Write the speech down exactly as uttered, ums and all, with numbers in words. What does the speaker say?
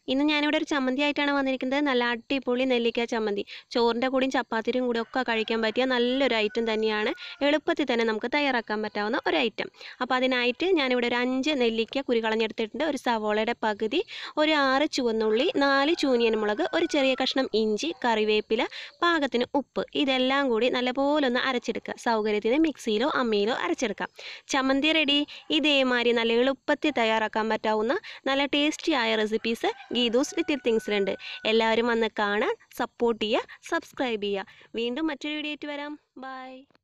ഇന്ന് ഞാനിവിടെ ഒരു ചമ്മന്തി ആയിട്ടാണ് വന്നിരിക്കുന്നത്. നല്ല അടിപൊളി നെല്ലിക്ക ചമ്മന്തി. ചോറിൻ്റെ കൂടെയും ചപ്പാത്തിയും കൂടെ ഒക്കെ കഴിക്കാൻ പറ്റിയ നല്ലൊരു ഐറ്റം തന്നെയാണ്. എളുപ്പത്തിൽ തന്നെ നമുക്ക് തയ്യാറാക്കാൻ പറ്റാവുന്ന ഒരു ഐറ്റം. അപ്പോൾ അതിനായിട്ട് ഞാനിവിടെ ഒരു അഞ്ച് നെല്ലിക്ക കുരു കളഞ്ഞെടുത്തിട്ടുണ്ട്. ഒരു സവോളയുടെ പകുതി, ഒരു ആറ് ചുവന്നുള്ളി, നാല് ചൂനിയൻ മുളക്, ഒരു ചെറിയ കഷ്ണം ഇഞ്ചി, കറിവേപ്പില, പാകത്തിന് ഉപ്പ്. ഇതെല്ലാം കൂടി നല്ലപോലെ ഒന്ന് അരച്ചെടുക്കുക. സൗകര്യത്തിന് മിക്സിയിലോ അമ്മിയിലോ അരച്ചെടുക്കാം. ചമ്മന്തി റെഡി. ഇതേമാതിരി നല്ല എളുപ്പത്തിൽ തയ്യാറാക്കാൻ പറ്റാവുന്ന നല്ല ടേസ്റ്റി ആയ റെസിപ്പീസ് ഗീതൂസ് ലിറ്റിൽ തിങ്സിലുണ്ട്. എല്ലാവരും വന്ന് കാണാൻ, സപ്പോർട്ട് ചെയ്യുക, സബ്സ്ക്രൈബ് ചെയ്യുക. വീണ്ടും മറ്റൊരു വീഡിയോ ആയിട്ട് വരാം. ബൈ.